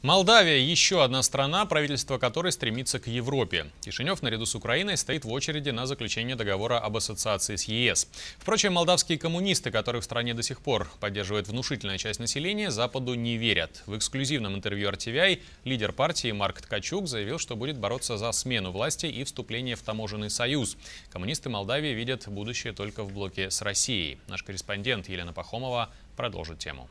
Молдавия – еще одна страна, правительство которой стремится к Европе. Кишинев наряду с Украиной стоит в очереди на заключение договора об ассоциации с ЕС. Впрочем, молдавские коммунисты, которых в стране до сих пор поддерживает внушительная часть населения, Западу не верят. В эксклюзивном интервью RTVI лидер партии Марк Ткачук заявил, что будет бороться за смену власти и вступление в таможенный союз. Коммунисты Молдавии видят будущее только в блоке с Россией. Наш корреспондент Елена Пахомова продолжит тему.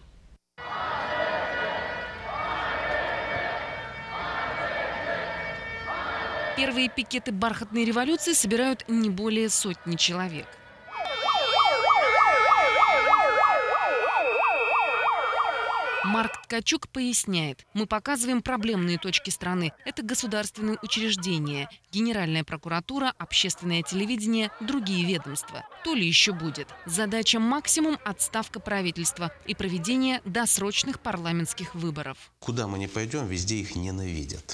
Первые пикеты бархатной революции собирают не более сотни человек. Марк Ткачук поясняет, мы показываем проблемные точки страны. Это государственные учреждения, Генеральная прокуратура, общественное телевидение, другие ведомства. То ли еще будет. Задача максимум – отставка правительства и проведение досрочных парламентских выборов. Куда мы не пойдем, везде их ненавидят.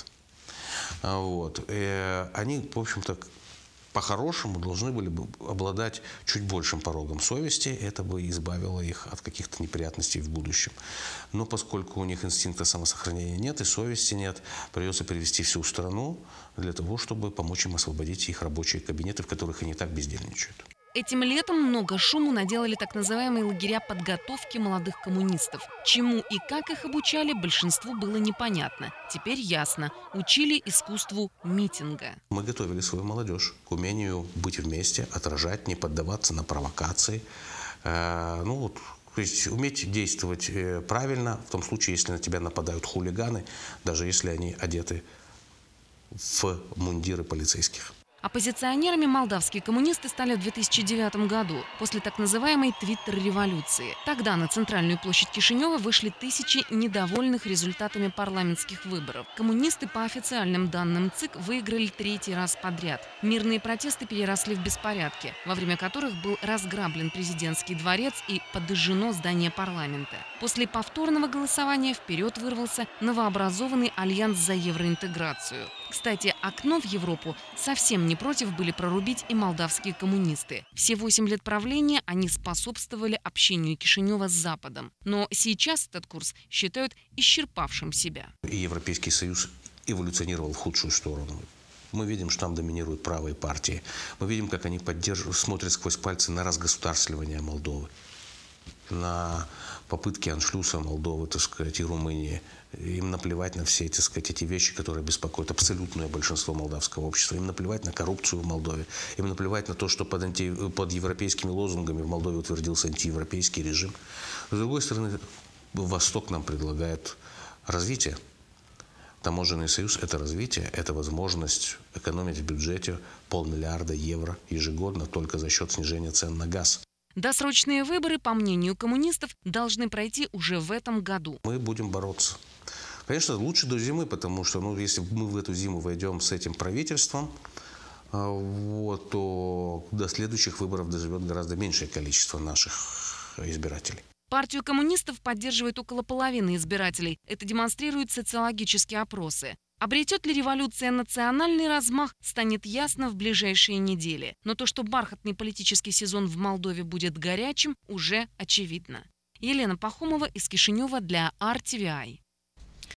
Они, в общем-то, по-хорошему должны были бы обладать чуть большим порогом совести. Это бы избавило их от каких-то неприятностей в будущем. Но поскольку у них инстинкта самосохранения нет и совести нет, придется перевести всю страну для того, чтобы помочь им освободить их рабочие кабинеты, в которых они так бездельничают. Этим летом много шуму наделали так называемые лагеря подготовки молодых коммунистов. Чему и как их обучали, большинству было непонятно. Теперь ясно. Учили искусству митинга. Мы готовили свою молодежь к умению быть вместе, отражать, не поддаваться на провокации. То есть уметь действовать правильно, в том случае, если на тебя нападают хулиганы, даже если они одеты в мундиры полицейских. Оппозиционерами молдавские коммунисты стали в 2009 году, после так называемой твиттер-революции. Тогда на центральную площадь Кишинева вышли тысячи недовольных результатами парламентских выборов. Коммунисты, по официальным данным ЦИК, выиграли 3-й раз подряд. Мирные протесты переросли в беспорядки, во время которых был разграблен президентский дворец и подожжено здание парламента. После повторного голосования вперед вырвался новообразованный Альянс за евроинтеграцию. Кстати, окно в Европу совсем не против были прорубить и молдавские коммунисты. Все 8 лет правления они способствовали общению Кишинева с Западом. Но сейчас этот курс считают исчерпавшим себя. И Европейский Союз эволюционировал в худшую сторону. Мы видим, что там доминируют правые партии. Мы видим, как они смотрят сквозь пальцы на разгосударствование Молдовы, на попытки аншлюса Молдовы, и Румынии. Им наплевать на все эти вещи, которые беспокоят абсолютное большинство молдавского общества. Им наплевать на коррупцию в Молдове. Им наплевать на то, что под европейскими лозунгами в Молдове утвердился антиевропейский режим. С другой стороны, Восток нам предлагает развитие. Таможенный союз – это развитие, это возможность экономить в бюджете 500 миллиарда евро ежегодно только за счет снижения цен на газ. Досрочные выборы, по мнению коммунистов, должны пройти уже в этом году. Мы будем бороться. Конечно, лучше до зимы, потому что если мы в эту зиму войдем с этим правительством, то до следующих выборов доживет гораздо меньшее количество наших избирателей. Партию коммунистов поддерживает около половины избирателей. Это демонстрируют социологические опросы. Обретет ли революция национальный размах, станет ясно в ближайшие недели. Но то, что бархатный политический сезон в Молдове будет горячим, уже очевидно. Елена Пахомова из Кишинева для RTVI.